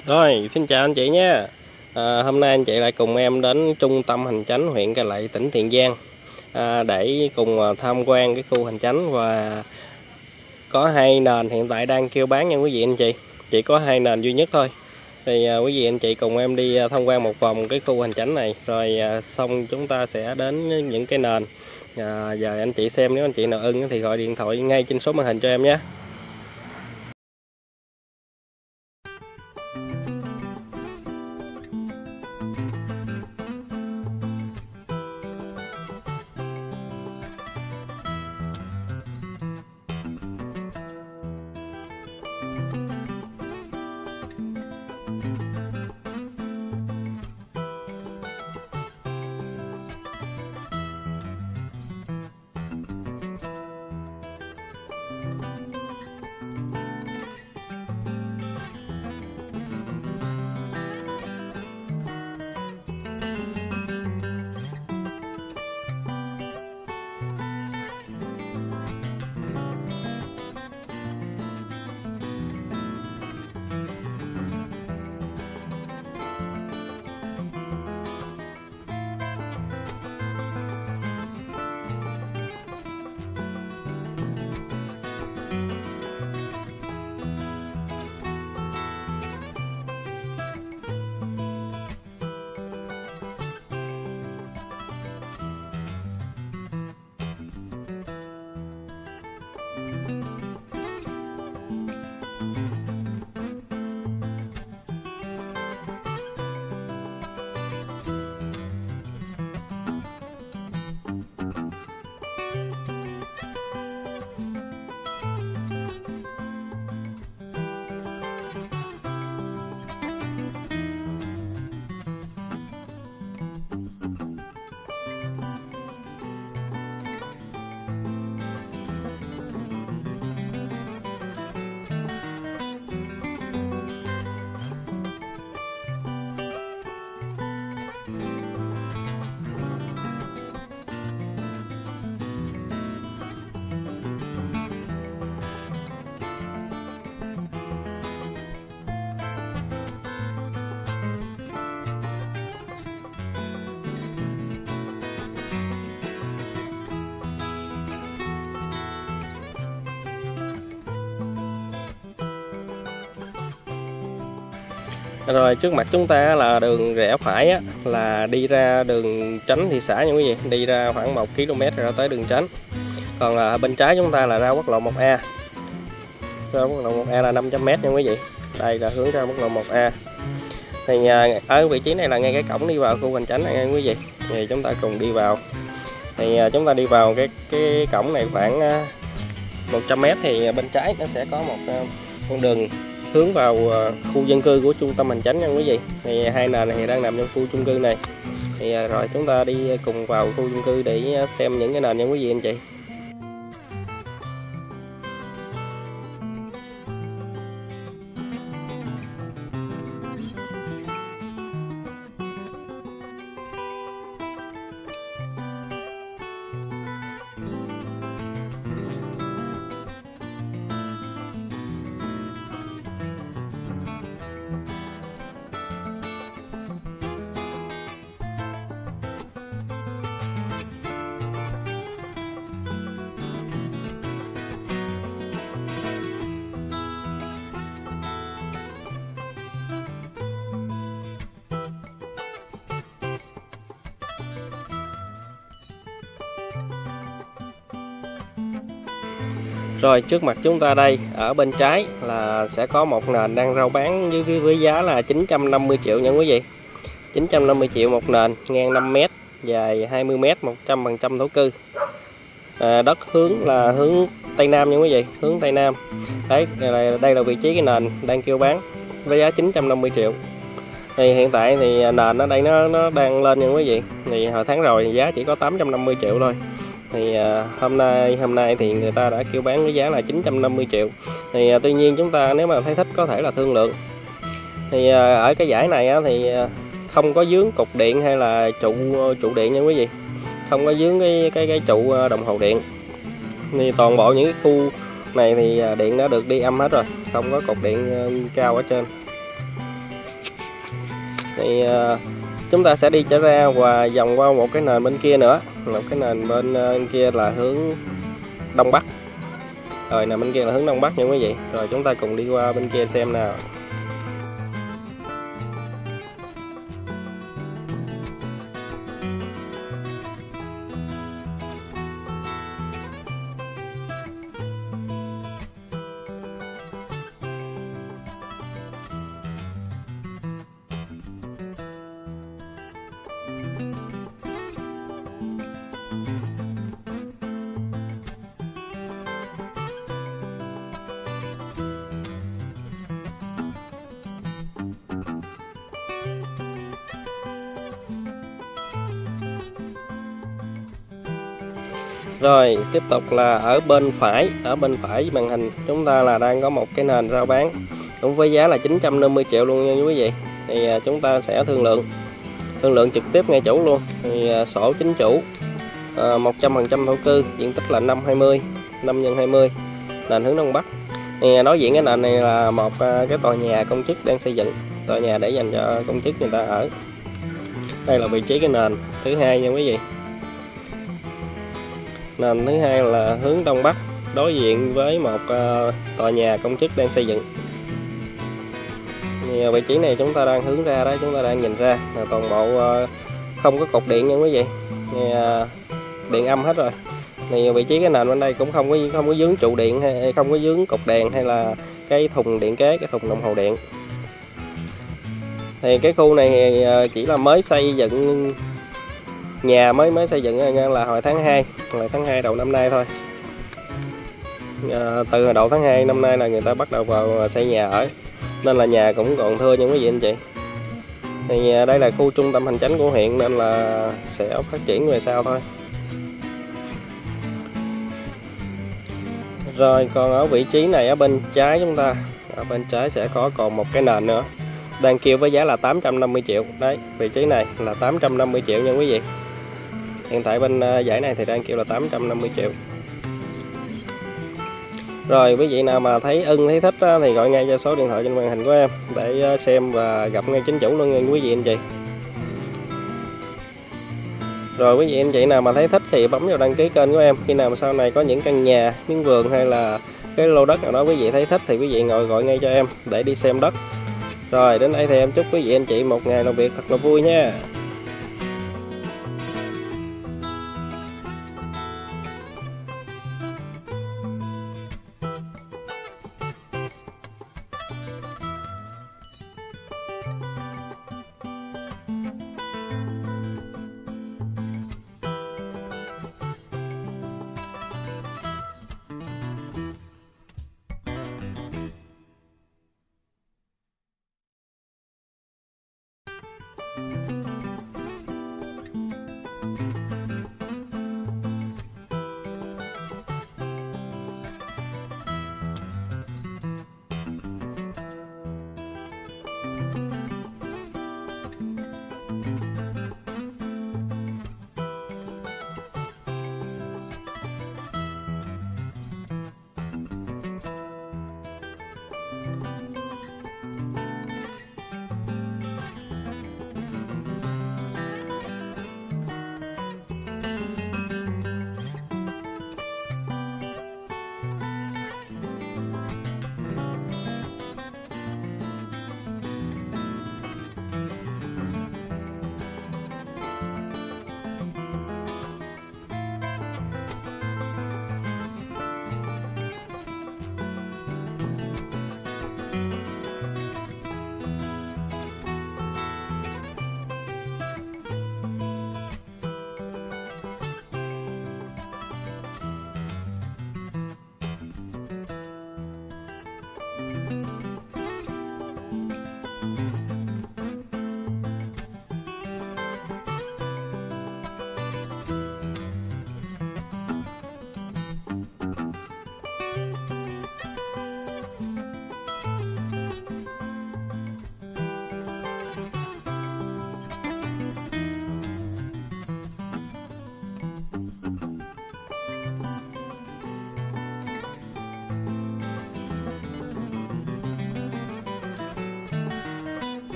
Rồi, xin chào anh chị nhé. Hôm nay anh chị lại cùng em đến trung tâm hành chánh huyện Cai Lậy, tỉnh Tiền Giang để cùng tham quan cái khu hành chánh. Và có hai nền hiện tại đang kêu bán nha quý vị anh chị. Chỉ có hai nền duy nhất thôi. Thì quý vị anh chị cùng em đi tham quan một vòng cái khu hành chánh này. Rồi xong chúng ta sẽ đến những cái nền. Giờ anh chị xem, nếu anh chị nào ưng thì gọi điện thoại ngay trên số màn hình cho em nhé. Rồi trước mặt chúng ta là đường rẽ phải là đi ra đường Chánh thị xã nha quý vị, đi ra khoảng 1 km ra tới đường Chánh. Còn là bên trái chúng ta là ra quốc lộ 1A. Ra quốc lộ 1A là 500 m nha quý vị. Đây là hướng ra quốc lộ 1A. Thì ở vị trí này là ngay cái cổng đi vào khu hành chánh này nha quý vị. Thì chúng ta cùng đi vào. Thì chúng ta đi vào cái cổng này khoảng 100 m thì bên trái nó sẽ có một con đường hướng vào khu dân cư của trung tâm hành chánh nha quý vị. Thì hai nền này đang nằm trong khu chung cư này. Thì rồi chúng ta đi cùng vào khu dân cư để xem những cái nền nha quý vị anh chị. Rồi trước mặt chúng ta đây, ở bên trái là sẽ có một nền đang rao bán với giá là 950 triệu nha quý vị. 950 triệu một nền, ngang 5 m, dài 20 m, 100% thổ cư. Đất hướng là hướng Tây Nam nha quý vị, hướng Tây Nam. Đấy, đây là vị trí cái nền đang kêu bán với giá 950 triệu. Thì hiện tại thì nền ở đây nó đang lên nha quý vị. Thì hồi tháng rồi thì giá chỉ có 850 triệu thôi. Thì hôm nay thì người ta đã kêu bán với giá là 950 triệu. Thì tuy nhiên chúng ta nếu mà thấy thích có thể là thương lượng. Thì ở cái dãy này thì không có dướng cục điện hay là trụ điện nha quý vị, không có dướng cái trụ đồng hồ điện. Thì toàn bộ những cái khu này thì điện đã được đi âm hết rồi, không có cục điện cao ở trên. Thì chúng ta sẽ đi trở ra và vòng qua một cái nền bên kia nữa. Một cái nền bên kia là hướng đông bắc. Rồi nè, bên kia là hướng đông bắc nha quý vị. Rồi chúng ta cùng đi qua bên kia xem nào. Rồi tiếp tục là ở bên phải màn hình chúng ta là đang có một cái nền rao bán cũng với giá là 950 triệu luôn nha quý vị. Thì chúng ta sẽ thương lượng trực tiếp ngay chủ luôn. Thì sổ chính chủ 100% thổ cư, diện tích là 5x20, 5x20, nền hướng đông bắc. Thì đối diện cái nền này là một cái tòa nhà công chức đang xây dựng, tòa nhà để dành cho công chức người ta ở. Đây là vị trí cái nền thứ hai nha quý vị. Nền thứ hai là hướng đông bắc, đối diện với một tòa nhà công chức đang xây dựng. Thì vị trí này chúng ta đang hướng ra đó, chúng ta đang nhìn ra là toàn bộ không có cột điện nha quý vị. Thì, điện âm hết rồi. Thì vị trí cái nền bên đây cũng không có dướng trụ điện hay không có dướng cột đèn hay là cái thùng điện kế, cái thùng đồng hồ điện. Thì cái khu này chỉ là mới xây dựng, nhà mới xây dựng là hồi tháng 2 đầu năm nay thôi. Từ hồi đầu tháng 2 năm nay là người ta bắt đầu vào xây nhà ở, nên là nhà cũng còn thưa nha quý vị anh chị. Thì đây là khu trung tâm hành chánh của huyện nên là sẽ phát triển về sau thôi. Rồi còn ở vị trí này ở bên trái chúng ta, ở bên trái sẽ có còn một cái nền nữa đang kêu với giá là 850 triệu. Đấy, vị trí này là 850 triệu nha quý vị. Hiện tại bên dãy này thì đang kêu là 850 triệu. Rồi quý vị nào mà thấy ưng thấy thích thì gọi ngay cho số điện thoại trên màn hình của em để xem và gặp ngay chính chủ luôn nha quý vị anh chị. Rồi quý vị anh chị nào mà thấy thích thì bấm vào đăng ký kênh của em. Khi nào mà sau này có những căn nhà, miếng vườn hay là cái lô đất nào đó quý vị thấy thích thì quý vị gọi ngay cho em để đi xem đất. Rồi đến đây thì em chúc quý vị anh chị một ngày làm việc thật là vui nha.